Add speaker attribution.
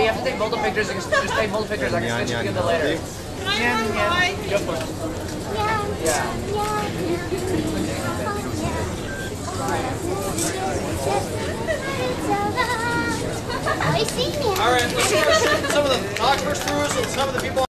Speaker 1: you have to take multiple pictures. Just take multiple pictures. I can switch to the later. Go for it. Yeah.
Speaker 2: All right, let's start shooting some of the Oxford screws and some of the people.